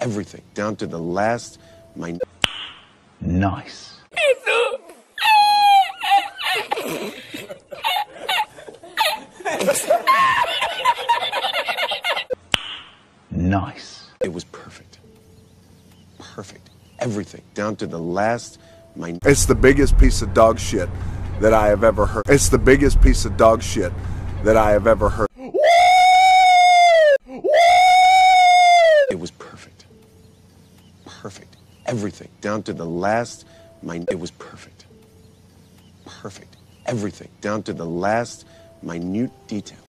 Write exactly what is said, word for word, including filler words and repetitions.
everything, down to the last minute. Nice. Nice. It was perfect. Perfect. Everything, down to the last minute. It's the biggest piece of dog shit that I have ever heard. It's the biggest piece of dog shit that I have ever heard. It was perfect. Perfect. Everything, down to the last minute. It was perfect. Perfect. Everything, down to the last minute detail.